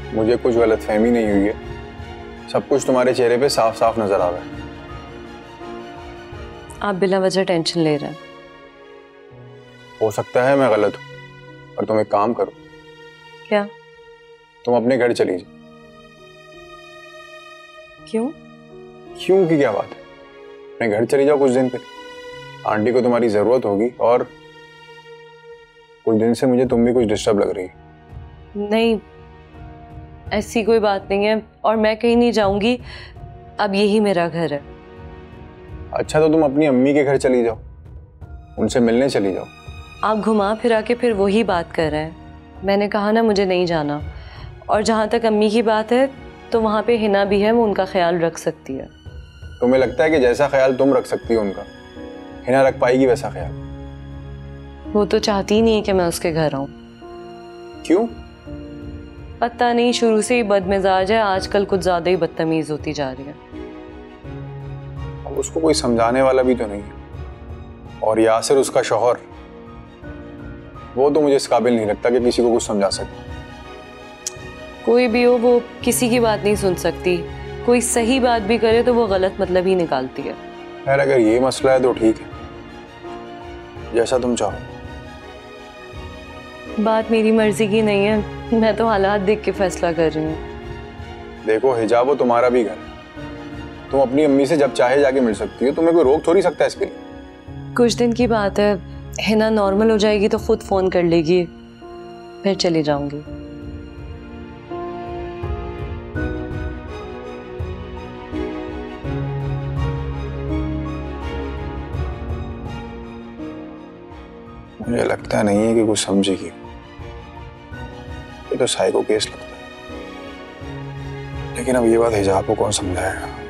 मुझे कुछ गलतफहमी नहीं हुई है, सब कुछ तुम्हारे चेहरे पे साफ साफ नजर आ रहा है। आप बिना वजह टेंशन ले रहे हैं। हो सकता है मैं गलत हूँ, पर तुम एक काम करो। क्या? तुम अपने घर चली जाओ। क्यों? क्यों की क्या बात है? अपने घर चली जाओ कुछ दिन पे। आंटी को तुम्हारी जरूरत होगी और कुछ दिन से मुझे तुम भी कुछ डिस्टर्ब लग रही है। नहीं, ऐसी कोई बात नहीं है और मैं कहीं नहीं जाऊंगी। अब यही मेरा घर है। अच्छा तो तुम अपनी अम्मी के घर चली जाओ, उनसे मिलने चली जाओ। आप घुमा फिरा के फिर वही बात कर रहे हैं। मैंने कहा ना मुझे नहीं जाना। और जहाँ तक अम्मी की बात है तो वहाँ पे हिना भी है, वो उनका ख्याल रख सकती है। तुम्हें लगता है कि जैसा ख्याल तुम रख सकती हो उनका, हिना रख पाएगी वैसा ख्याल? वो तो चाहती ही नहीं है कि मैं उसके घर आऊँ। क्यों? पता नहीं, शुरू से ही बदमिजाज है, आजकल कुछ ज्यादा ही बदतमीज होती जा रही है। अब उसको कोई समझाने वाला भी तो नहीं है, और यासिर उसका शौहर, वो तो मुझे इस काबिल नहीं लगता कि किसी को कुछ समझा सके। कोई भी हो, वो किसी की बात नहीं सुन सकती। कोई सही बात भी करे तो वो गलत मतलब ही निकालती है। खैर अगर ये मसला है तो ठीक है, जैसा तुम चाहो। बात मेरी मर्जी की नहीं है, मैं तो हालात देख के फैसला कर रही हूँ। देखो हिजाब, वो तुम्हारा भी घर है। तुम अपनी अम्मी से जब चाहे जाके मिल सकती हो, तुम्हें कोई रोक थोड़ी सकता है इसके लिए। कुछ दिन की बात है, हिना नॉर्मल हो जाएगी तो खुद फोन कर लेगी, फिर चली जाऊंगी। मुझे लगता नहीं है कि कुछ समझेगी। ये तो साइको केस लगता है, लेकिन अब ये बात हिजाब को कौन समझाएगा?